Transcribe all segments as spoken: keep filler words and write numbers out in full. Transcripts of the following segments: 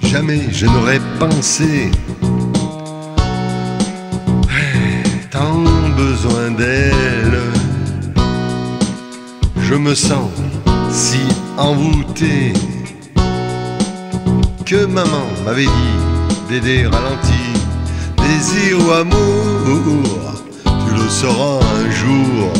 jamais je n'aurais pensé. Tant besoin d'elle, je me sens si envoûté que maman m'avait dit d'aider ralenti. Désir ou amour, tu le sauras un jour.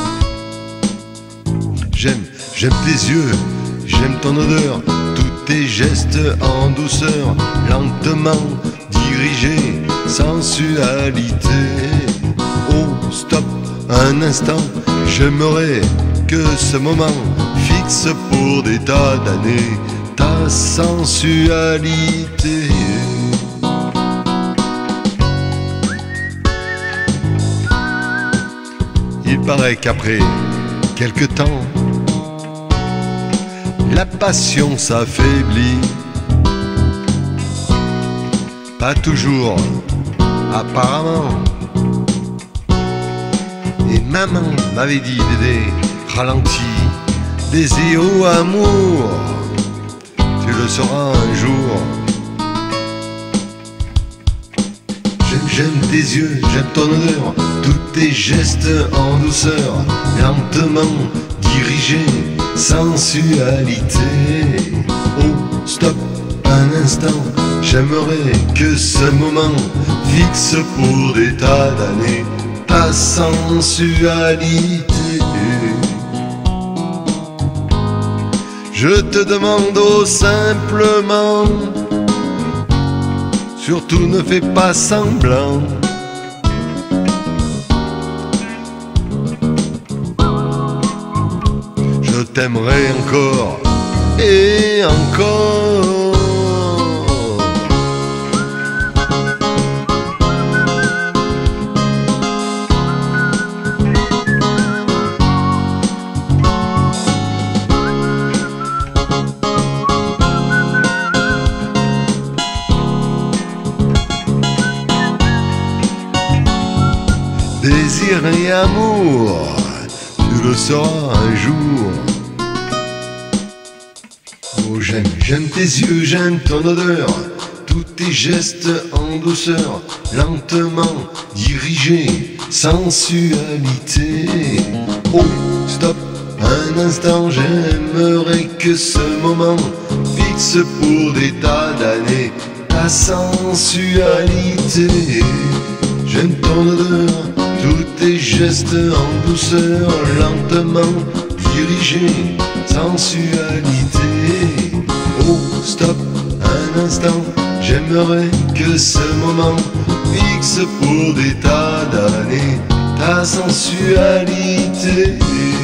J'aime, j'aime tes yeux, j'aime ton odeur, tous tes gestes en douceur, lentement dirigés, sensualité. Oh stop, un instant, j'aimerais que ce moment fixe pour des tas d'années ta sensualité. Il paraît qu'après quelque temps, la passion s'affaiblit. Pas toujours, apparemment. Et maman m'avait dit d'aider ralenti. Désir ou amour, tu le sauras un jour. J'aime, j'aime tes yeux, j'aime ton odeur, tous tes gestes en douceur, lentement dirigés, sensualité. Oh stop, un instant, j'aimerais que ce moment fixe pour des tas d'années ta sensualité. Je te demande oh, simplement, surtout ne fais pas semblant. Je t'aimerai encore et encore. Désir et amour, tu le sauras un jour. Oh j'aime, j'aime tes yeux, j'aime ton odeur, tous tes gestes en douceur, lentement dirigés, sensualité. Oh stop, un instant, j'aimerais que ce moment fixe pour des tas d'années ta sensualité. J'aime ton odeur, tous tes gestes en douceur, lentement dirigés, sensualité. Oh stop, un instant, j'aimerais que ce moment fixe pour des tas d'années ta sensualité.